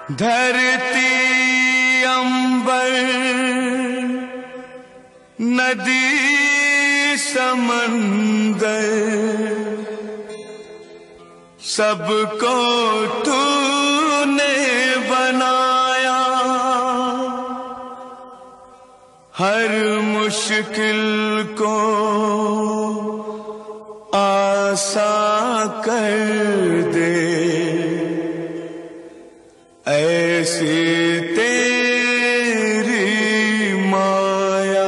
धरती अंबर नदी समंदर सबको तूने बनाया। हर मुश्किल को आसान कर दे, ऐसी तेरी माया।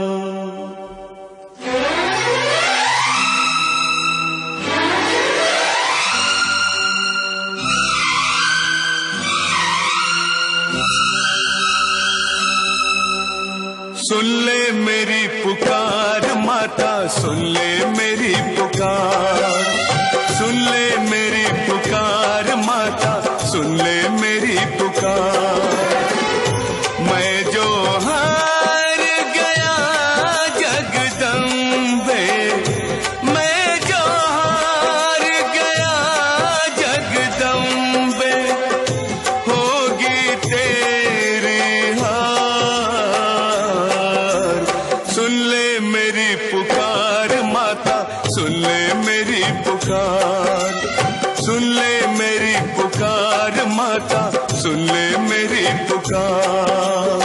सुन ले मेरी पुकार माता, सुन ले मेरी पुकार, सुन ले मेरी पुकार माता, सुन ले मेरी पुकार। मैं जो हार गया जगदम्बे, मैं जो हार गया जगदम्बे, होगी तेरी हार। सुन ले मेरी पुकार माता, सुन ले मेरी पुकार, सुन ले मेरी पुकार माता, सुन ले मेरी पुकार।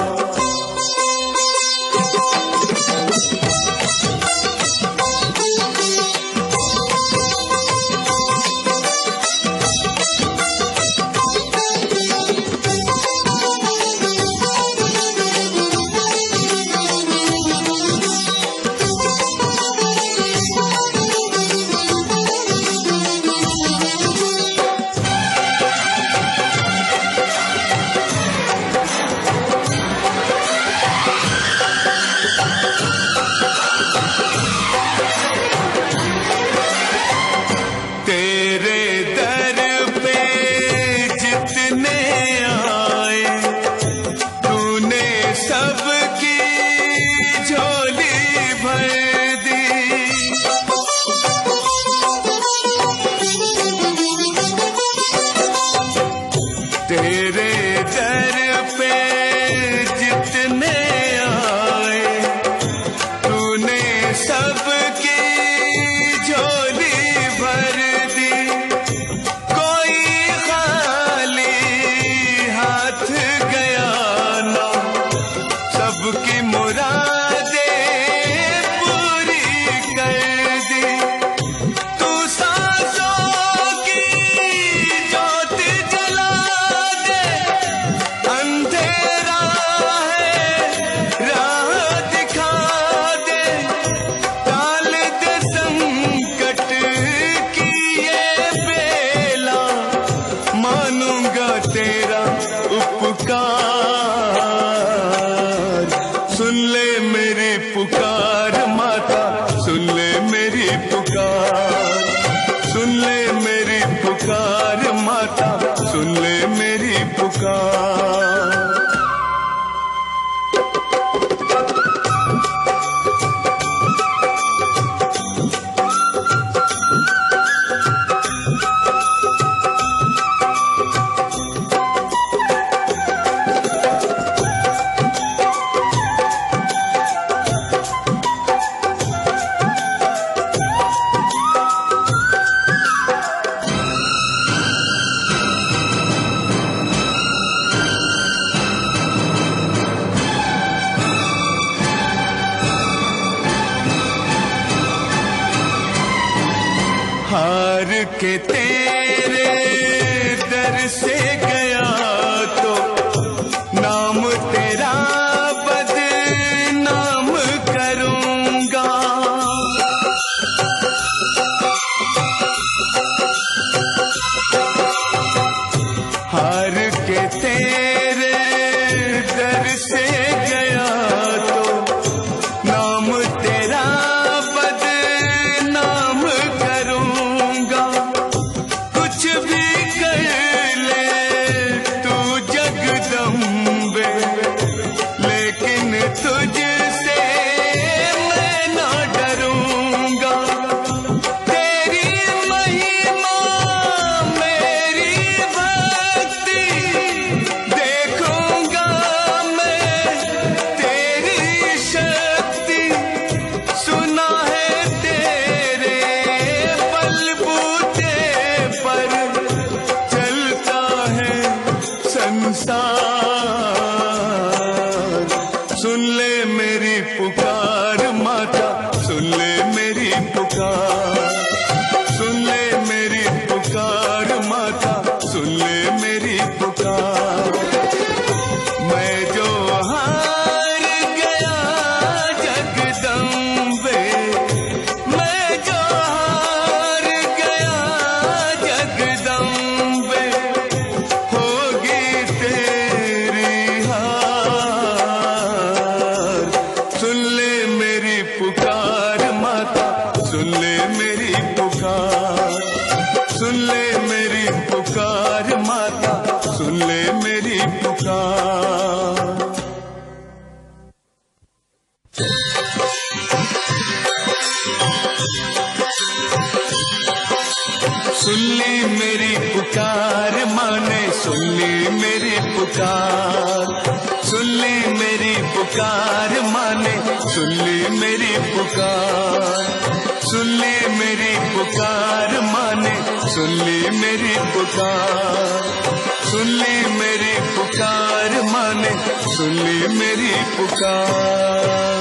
तेरे दर पे जितने आए, तूने सबकी झोली भर दी। कोई खाली हाथ गया ना, सबकी मुरादें पूरी कर दी। तू सांसों की ज्योत जला, अंधेरा है राह दिखा दे, टाल दे संकट की ये बेला, मानूंगा तेरा उपकार। सुन ले मेरी पुकार माता, सुन ले मेरी पुकार, सुन ले मेरी पुकार माता, सुन ले मेरी पुकार। हार के तेरे दर से गया तो नाम तेरा बदनाम करूंगा। हार के तेरे दर से गया तो नाम तेरा बदनाम करूंगा। पुकार माता, सुन ले मेरी पुकार, सुन ले मेरी पुकार माता, सुन ले मेरी पुकार। सुन ली मेरी पुकार माने, सुन ली मेरी पुकार, सुन ली मेरी पुकार माने, सुन ली मेरी पुकार, सुन ली मेरी पुकार माने, सुन ली मेरी पुकार, सुन ली मेरी पुकार माने, सुन ली मेरी पुकार।